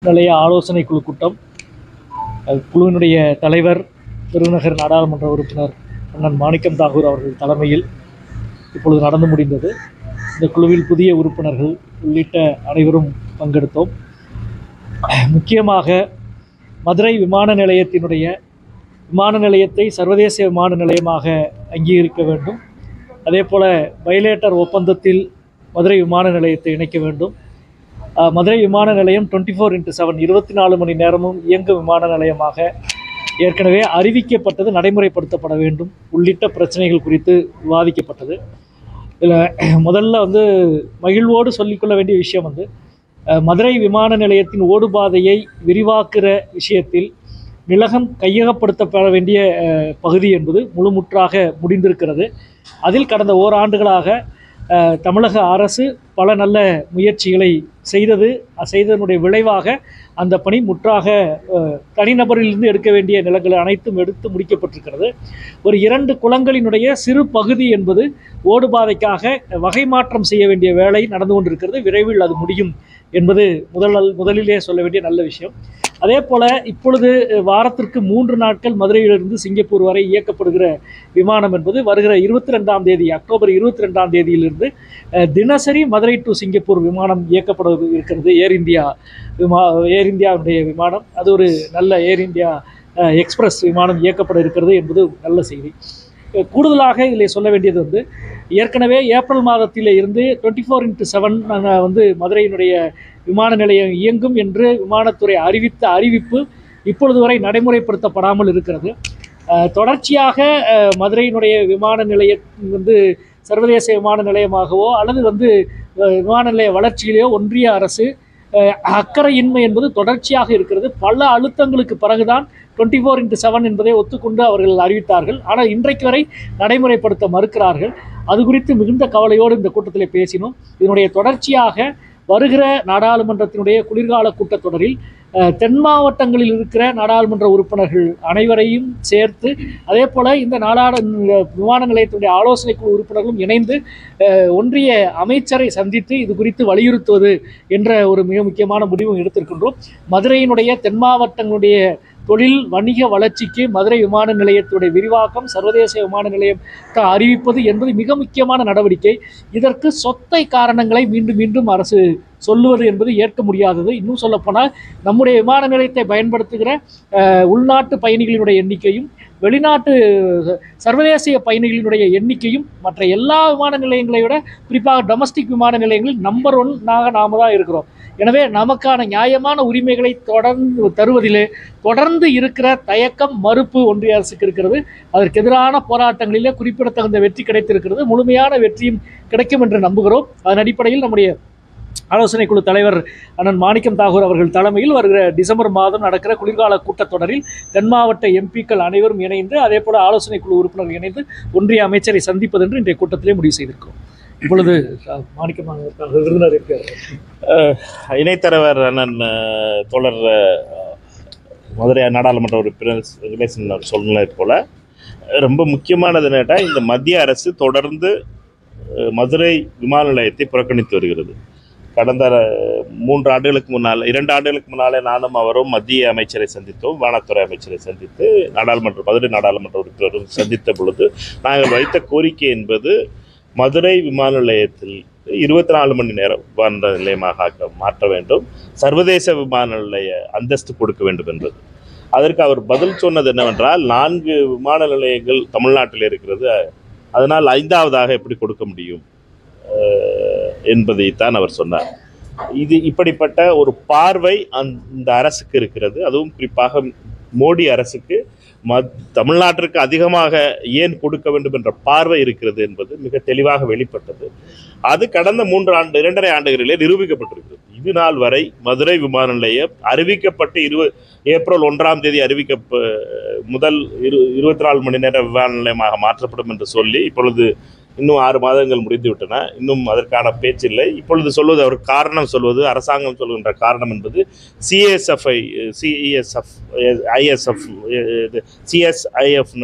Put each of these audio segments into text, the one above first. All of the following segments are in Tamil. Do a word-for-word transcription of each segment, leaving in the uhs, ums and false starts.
நிலைய ஆலோசனை குழு கூட்டம் குழுவினுடைய தலைவர் விருதுநகர் நாடாளுமன்ற உறுப்பினர் அண்ணன் மாணிக்கம் தாகூர் அவர்கள் தலைமையில் இப்பொழுது நடந்து முடிந்தது. இந்த குழுவில் புதிய உறுப்பினர்கள் உள்ளிட்ட அனைவரும் பங்கெடுத்தோம். முக்கியமாக மதுரை விமான நிலையத்தினுடைய விமான நிலையத்தை சர்வதேச விமான நிலையமாக அங்கீகரிக்க வேண்டும். அதே போல் பைலேட்டர் ஒப்பந்தத்தில் மதுரை விமான நிலையத்தை இணைக்க வேண்டும். மதுரை விமான நிலையம் டுவெண்ட்டி ஃபோர் இன்ட்டு செவன் இருபத்தி நாலு மணி நேரமும் இயங்கும் விமான நிலையமாக ஏற்கனவே அறிவிக்கப்பட்டது, நடைமுறைப்படுத்தப்பட வேண்டும் உள்ளிட்ட பிரச்சனைகள் குறித்து விவாதிக்கப்பட்டது. இதில் முதல்ல வந்து மகிழ்வோடு சொல்லிக்கொள்ள வேண்டிய விஷயம் வந்து மதுரை விமான நிலையத்தின் ஓடுபாதையை விரிவாக்குற விஷயத்தில் நிலகம் கையகப்படுத்தப்பட வேண்டிய பகுதி என்பது முழுமுற்றாக முடிந்திருக்கிறது. அதில் கடந்த ஓராண்டுகளாக தமிழக அரசு பல நல்ல முயற்சிகளை செய்தது. செய்ததனுடைய விளைவாக அந்த பணி முற்றாக தனிநபரிலிருந்து எடுக்க வேண்டிய நிலங்கள் அனைத்தும் எடுத்து முடிக்கப்பட்டிருக்கிறது. ஒரு இரண்டு குளங்களினுடைய சிறு பகுதி என்பது ஓடுபாதைக்காக வகை மாற்றம் செய்ய வேண்டிய வேலை நடந்து கொண்டிருக்கிறது. விரைவில் அது முடியும் என்பது முதல் முதலிலே சொல்ல வேண்டிய நல்ல விஷயம். அதே போல் இப்பொழுது வாரத்திற்கு மூன்று நாட்கள் மதுரையிலிருந்து சிங்கப்பூர் வரை இயக்கப்படுகிற விமானம் என்பது வருகிற இருபத்தி ரெண்டாம் தேதி அக்டோபர் இருபத்தி ரெண்டாம் தேதியிலிருந்து தினசரி மதுரை டு சிங்கப்பூர் விமானம் இயக்கப்பட இருக்கிறது. ஏர் இந்தியா விமா ஏர் இந்தியாவுடைய விமானம் அது ஒரு நல்ல ஏர் இந்தியா எக்ஸ்பிரஸ் விமானம் இயக்கப்பட இருக்கிறது என்பது நல்ல செய்தி. கூடுதலாக இதில் சொல்ல வேண்டியது வந்து ஏற்கனவே ஏப்ரல் மாதத்தில் இருந்து டுவெண்ட்டி ஃபோர் இன்ட்டு செவன் வந்து மதுரையினுடைய விமான நிலையம் இயங்கும் என்று விமானத்துறை அறிவித்த அறிவிப்பு இப்பொழுது வரை நடைமுறைப்படுத்தப்படாமல் இருக்கிறது. தொடர்ச்சியாக மதுரையினுடைய விமான நிலையம் வந்து சர்வதேச விமான நிலையமாகவோ அல்லது வந்து விமான நிலைய வளர்ச்சியிலேயோ ஒன்றிய அரசு அக்கறையின்மை என்பது தொடர்ச்சியாக இருக்கிறது. பல அழுத்தங்களுக்கு பிறகுதான் டுவெண்ட்டி ஃபோர் இன்ட்டு செவன் என்பதை ஒத்துக்கொண்டு அவர்கள் அறிவித்தார்கள். ஆனால் இன்றைக்கு வரை நடைமுறைப்படுத்த மறுக்கிறார்கள். அது குறித்து மிகுந்த கவலையோடு இந்த கூட்டத்தில் பேசினோம். இதனுடைய தொடர்ச்சியாக வருகிற நாடாளுமன்றத்தினுடைய குளிர்கால கூட்டத்தொடரில் தென் மாவட்டங்களில் இருக்கிற நாடாளுமன்ற உறுப்பினர்கள் அனைவரையும் சேர்த்து அதே போல் இந்த நாடாளு விமான நிலையத்தினுடைய ஆலோசனை குழு உறுப்பினர்களும் இணைந்து ஒன்றிய அமைச்சரை சந்தித்து இது குறித்து வலியுறுத்துவது என்ற ஒரு மிக முக்கியமான முடிவும் எடுத்திருக்கின்றோம். மதுரையினுடைய தென் மாவட்டங்களுடைய தொழில் வணிக வளர்ச்சிக்கு மதுரை விமான நிலையத்துடைய விரிவாக்கம் சர்வதேச விமான நிலையம் அறிவிப்பது என்பது மிக முக்கியமான நடவடிக்கை. இதற்கு சொத்தை காரணங்களை மீண்டும் மீண்டும் அரசு சொல்லுவது என்பது ஏற்க முடியாதது. இன்னும் சொல்லப்போனால் நம்முடைய விமான நிலையத்தை பயன்படுத்துகிற உள்நாட்டு பயணிகளினுடைய எண்ணிக்கையும் வெளிநாட்டு சர்வதேசிய பயணிகளினுடைய எண்ணிக்கையும் மற்ற எல்லா விமான நிலையங்களை விட குறிப்பாக டொமஸ்டிக் விமான நிலையங்களில் நம்பர் ஒன்னாக நாம தான் இருக்கிறோம். எனவே நமக்கான நியாயமான உரிமைகளை தொடர்ந்து தருவதிலே தொடர்ந்து இருக்கிற தயக்கம் மறுப்பு ஒன்றிய அரசுக்கு இருக்கிறது. அதற்கு எதிரான போராட்டங்களிலே குறிப்பிடத்தகுந்த வெற்றி கிடைத்திருக்கிறது. முழுமையான வெற்றியும் கிடைக்கும் என்று நம்புகிறோம். அதன் அடிப்படையில் நம்முடைய ஆலோசனை குழு தலைவர் அண்ணன் மாணிக்கம் தாகூர் அவர்கள் தலைமையில் வருகிற டிசம்பர் மாதம் நடக்கிற குளிர்கால கூட்டத்தொடரில் தென் மாவட்ட எம்பிக்கள் அனைவரும் இணைந்து அதே போல ஆலோசனை குழு உறுப்பினர்கள் இணைந்து ஒன்றிய அமைச்சரை சந்திப்பது என்று இன்றைய கூட்டத்திலே முடிவு செய்திருக்கிறோம். இப்பொழுது மாணிக்கம் விருந்தினர் இருக்கிறார். இணைத்தலைவர் அண்ணன் தோழர் மதுரை நாடாளுமன்ற உறுப்பினர் சொல்லுனது போல ரொம்ப முக்கியமானது என்னட்டா, இந்த மத்திய அரசு தொடர்ந்து மதுரை விமான நிலையத்தை புறக்கணித்து வருகிறது. கடந்த மூன்று ஆண்டுகளுக்கு முன்னால் இரண்டு ஆண்டுகளுக்கு முன்னாலே நானும் அவரும் மத்திய அமைச்சரை சந்தித்தோம். விமானத்துறை அமைச்சரை சந்தித்து நாடாளுமன்ற மதுரை நாடாளுமன்ற உறுப்பினரும் சந்தித்த பொழுது நாங்கள் வைத்த கோரிக்கை என்பது மதுரை விமான நிலையத்தில் இருபத்தி நாலு மணி நேரம் விமான நிலையமாக மாற்ற வேண்டும், சர்வதேச விமான நிலைய அந்தஸ்து கொடுக்க வேண்டும் என்பது. அதற்கு அவர் பதில் சொன்னது என்னவென்றால், நான்கு விமான நிலையங்கள் தமிழ்நாட்டில் இருக்கிறது, அதனால் ஐந்தாவதாக எப்படி கொடுக்க முடியும் என்பதைத்தான் அவர் சொன்னார். இது இப்படிப்பட்ட ஒரு பார்வை அந்த அரசுக்கு இருக்கிறது. அதுவும் குறிப்பாக மோடி அரசுக்கு மத் தமிழ்நாட்டிற்கு அதிகமாக ஏன் கொடுக்க வேண்டும் என்ற பார்வை இருக்கிறது என்பது மிக தெளிவாக வெளிப்பட்டது. அது கடந்த மூன்று ஆண்டு இரண்டரை ஆண்டுகளிலே நிரூபிக்கப்பட்டிருக்கிறது. இது நாள் வரை மதுரை விமான நிலையம் அறிவிக்கப்பட்டு இருபது ஏப்ரல் ஒன்றாம் தேதி அறிவிக்க முதல் இரு இருபத்தி நாலு மணி நேர விமான நிலையமாக மாற்றப்படும் என்று சொல்லி இப்பொழுது இன்னும் ஆறு மாதங்கள் முடிந்து விட்டன. இன்னும் அதற்கான பேச்சில்லை. இப்பொழுது சொல்வது அவர் காரணம் சொல்வது அரசாங்கம் சொல்கின்ற காரணம் என்பது CSFI CESF ISF CSIF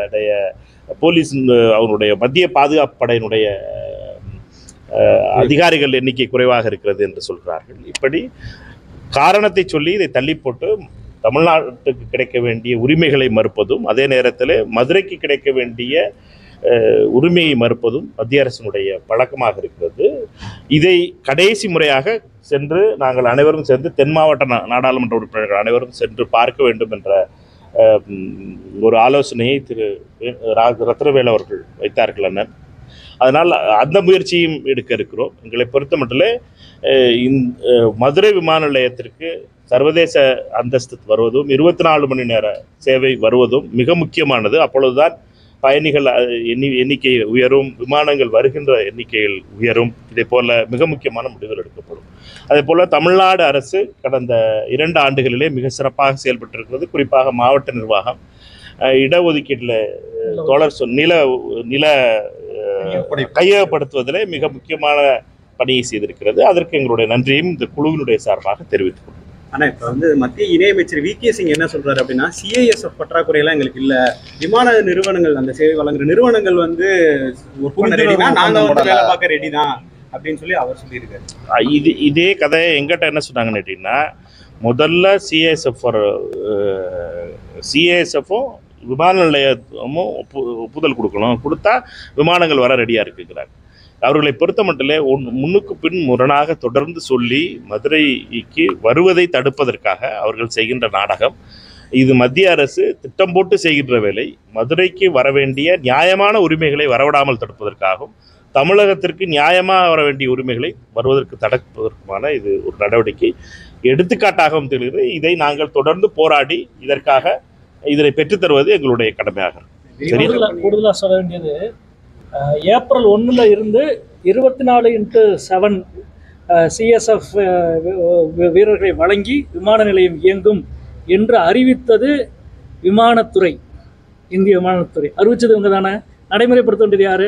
police அவருடைய மத்திய பாதுகாப்பு படையினுடைய அதிகாரிகள் எண்ணிக்கை குறைவாக இருக்கிறது என்று சொல்கிறார்கள். இப்படி காரணத்தை சொல்லி இதை தள்ளி போட்டு தமிழ்நாட்டுக்கு கிடைக்க வேண்டிய உரிமைகளை மறுப்பதும், அதே நேரத்தில் மதுரைக்கு கிடைக்க வேண்டிய உரிமையை மறுப்பதும் மத்திய அரசினுடைய பழக்கமாக இருக்கிறது. இதை கடைசி முறையாக சென்று நாங்கள் அனைவரும் சேர்ந்து தென் மாவட்ட நாடாளுமன்ற உறுப்பினர்கள் அனைவரும் சென்று பார்க்க வேண்டும் என்ற ஒரு ஆலோசனையை திரு ரத்னவேல் அவர்கள் வைத்தார்கள் அண்ணன். அதனால் அந்த முயற்சியும் எடுக்க இருக்கிறோம். எங்களை பொறுத்த மட்டும் மதுரை விமான நிலையத்திற்கு சர்வதேச அந்தஸ்து வருவதும் இருபத்தி நாலு மணி நேர சேவை வருவதும் மிக முக்கியமானது. அப்பொழுதுதான் பயணிகள் எண்ணி எண்ணிக்கை உயரும், விமானங்கள் வருகின்ற எண்ணிக்கைகள் உயரும். இதே போல மிக முக்கியமான முடிவுகள் எடுக்கப்படும். அதே போல் தமிழ்நாடு அரசு கடந்த இரண்டு ஆண்டுகளிலே மிக சிறப்பாக செயல்பட்டிருக்கிறது. குறிப்பாக மாவட்ட நிர்வாகம் இடஒதுக்கீட்டில் தொடர் நில நில கையகப்படுத்துவதிலே மிக முக்கியமான பணியை செய்திருக்கிறது. அதற்கு எங்களுடைய நன்றியும் இந்த குழுவினுடைய சார்பாக தெரிவித்துக் கொள்கிறோம். ஆனால் இப்போ வந்து மத்திய இணையமைச்சர் வி கே சிங் என்ன சொல்றாரு அப்படின்னா, சிஐஎஸ்எஃப் பற்றாக்குறையெல்லாம் எங்களுக்கு இல்லை, விமான நிறுவனங்கள் அந்த சேவை வழங்குற நிறுவனங்கள் வந்து நாங்கள் வந்து வேலை பார்க்க ரெடி தான் அப்படின்னு சொல்லி அவர் சொல்லியிருக்காரு. இது இதே கதையை எங்கிட்ட என்ன சொன்னாங்கன்னு கேட்டிங்கன்னா, முதல்ல சிஐஎஸ்எஃப் சிஐஎஸ்எஃப்பும் விமான நிலையமும் ஒப்பு ஒப்புதல் கொடுக்கணும், கொடுத்தா விமானங்கள் வர ரெடியாக இருக்குங்கிறாங்க. அவர்களை பொறுத்த மட்டிலே ஒன் முன்னுக்கு பின் முரணாக தொடர்ந்து சொல்லி மதுரைக்கு வருவதை தடுப்பதற்காக அவர்கள் செய்கின்ற நாடகம். இது மத்திய அரசு திட்டம் போட்டு செய்கின்ற வேலை. மதுரைக்கு வர வேண்டிய நியாயமான உரிமைகளை வரவிடாமல் தடுப்பதற்காகவும், தமிழகத்திற்கு நியாயமாக வர வேண்டிய உரிமைகளை வருவதற்கு தடுப்பதற்குமான இது ஒரு நடவடிக்கை. எடுத்துக்காட்டாகவும் தெரிகிறது. இதை நாங்கள் தொடர்ந்து போராடி இதற்காக இதனை பெற்றுத்தருவது எங்களுடைய கடமையாக. கூடுதலாக சொல்ல வேண்டியது, ஏப்ரல் ஒன்றில் இருந்து இருபத்தி நாலு இன்ட்டு செவன் சிஎஸ்எஃப் வீரர்களை வழங்கி விமான நிலையம் இயங்கும் என்று அறிவித்தது விமானத்துறை, இந்திய விமானத்துறை அறிவித்தது இவங்க தானே. நடைமுறைப்படுத்த வேண்டியது யார்?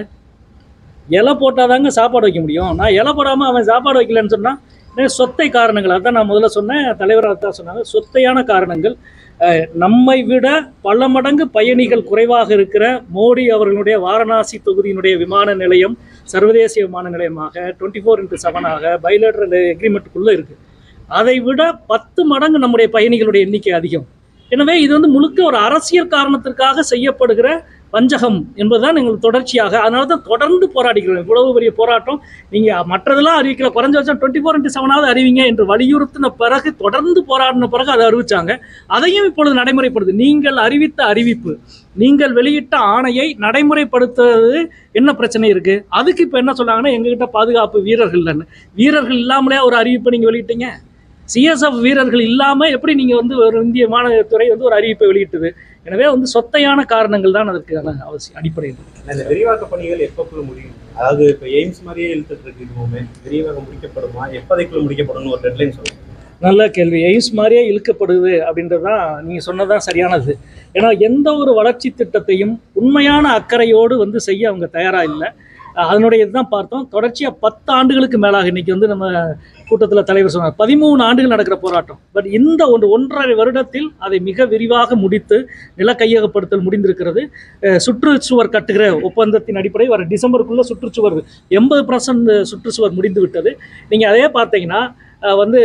இலை போட்டால் தாங்க சாப்பாடு வைக்க முடியும். நான் இலை போடாமல் அவன் சாப்பாடு வைக்கலன்னு சொன்னால் சொத்தை காரணங்கள். அதுதான் நான் முதல்ல சொன்னேன், தலைவராக தான் சொன்னாங்க. சொத்தையான காரணங்கள். நம்மை விட பல மடங்கு பயணிகள் குறைவாக இருக்கிற மோடி அவர்களுடைய வாரணாசி தொகுதியினுடைய விமான நிலையம் சர்வதேச விமான நிலையமாக டுவெண்ட்டி ஃபோர் இன்ட்டு செவனாக பைலேட்டரல் எக்ரிமெண்ட்டுக்குள்ளே இருக்குது. அதை விட பத்து மடங்கு நம்முடைய பயணிகளுடைய எண்ணிக்கை அதிகம். எனவே இது வந்து முழுக்க ஒரு அரசியல் காரணத்திற்காக செய்யப்படுகிற வஞ்சகம் என்பதுதான் எங்களுக்கு தொடர்ச்சியாக. அதனால தான் தொடர்ந்து போராடிக்கிறோம். இவ்வளவு பெரிய போராட்டம். நீங்கள் மற்றதெல்லாம் அறிவிக்கல, குறைஞ்ச வச்சா டுவெண்ட்டி ஃபோர் இன்ட்டு செவனாவது அறிவிங்க என்று வலியுறுத்தின பிறகு, தொடர்ந்து போராடின பிறகு அதை அறிவிச்சாங்க. அதையும் இப்பொழுது நடைமுறைப்படுது. நீங்கள் அறிவித்த அறிவிப்பு, நீங்கள் வெளியிட்ட ஆணையை நடைமுறைப்படுத்துவது என்ன பிரச்சனை இருக்குது? அதுக்கு இப்போ என்ன சொன்னாங்கன்னா, எங்ககிட்ட பாதுகாப்பு வீரர்கள் இல்லைன்னு. வீரர்கள் இல்லாமலே ஒரு அறிவிப்பை நீங்கள் வெளியிட்டீங்க. சிஎஸ்எஃப் வீரர்கள் இல்லாமல் எப்படி நீங்கள் வந்து ஒரு இந்திய விமானத்துறை வந்து ஒரு அறிவிப்பை வெளியிட்டது? எனவே வந்து சொத்தையான காரணங்கள் தான் அதற்கான அவசியம் அடிப்படையில். இந்த விரிவாக்க பணிகள் எப்போ முடியும்? அதாவது இப்போ எய்ம்ஸ் மாதிரியே இழுத்துட்டு இருக்கு, இதுவுமே விரிவாக்கம் முடிக்கப்படுமா, எப்போதைக்குள்ள முடிக்கப்படும் ஒரு டெட்லைன் சொல்லுங்கள். நல்ல கேள்வி. எய்ம்ஸ் மாதிரியே இழுக்கப்படுது அப்படின்றது தான் நீங்கள் சொன்னதான் சரியானது. ஏன்னா எந்த ஒரு வளர்ச்சி திட்டத்தையும் உண்மையான அக்கறையோடு வந்து செய்ய அவங்க தயாராக இல்லை. அதனுடைய இதுதான் பார்த்தோம். தொடர்ச்சியாக பத்து ஆண்டுகளுக்கு மேலாக இன்றைக்கி வந்து நம்ம கூட்டத்தில் தலைவர் சொன்னார், பதிமூணு ஆண்டுகள் நடக்கிற போராட்டம். பட் இந்த ஒன்று ஒன்றரை வருடத்தில் அதை மிக விரிவாக முடித்து நில கையகப்படுத்தல் முடிந்திருக்கிறது. சுற்றுச்சுவர் கட்டுகிற ஒப்பந்தத்தின் அடிப்படை வர டிசம்பருக்குள்ளே சுற்றுச்சுவர் எண்பது பர்சன்ட் சுற்றுச்சுவர் முடிந்து விட்டது. நீங்கள் அதே பார்த்தீங்கன்னா வந்து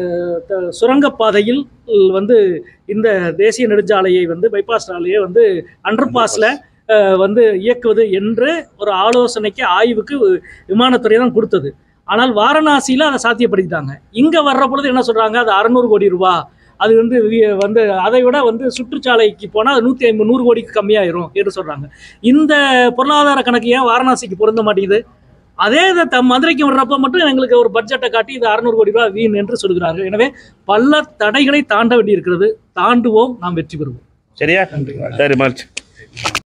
சுரங்கப்பாதையில் வந்து இந்த தேசிய நெடுஞ்சாலையை வந்து பைபாஸ் சாலையை வந்து அண்டர் பாஸில் வந்து இயக்குவது என்று ஒரு ஆலோசனைக்கு ஆய்வுக்கு விமானத்துறை தான் கொடுத்தது. ஆனால் வாரணாசியில் அதை சாத்தியப்படுத்திட்டாங்க. இங்கே வர்ற பொழுது என்ன சொல்கிறாங்க, அது அறநூறு கோடி ரூபா, அது வந்து வந்து அதை விட வந்து சுற்றுச்சாலைக்கு போனால் அது நூற்றி ஐம்பது நூறு கோடிக்கு கம்மியாயிரும் என்று சொல்கிறாங்க. இந்த பொருளாதார கணக்கு ஏன் வாரணாசிக்கு பொருந்த மாட்டேங்குது? அதே இதை த மதுரைக்கு வர்றப்போ மட்டும் எங்களுக்கு ஒரு பட்ஜெட்டை காட்டி இது அறுநூறு கோடி ரூபாய் வீண் என்று சொல்கிறார்கள். எனவே பல தடைகளை தாண்ட வேண்டியிருக்கிறது. தாண்டுவோம், நாம் வெற்றி பெறுவோம். சரியா? சரி மார்ச்.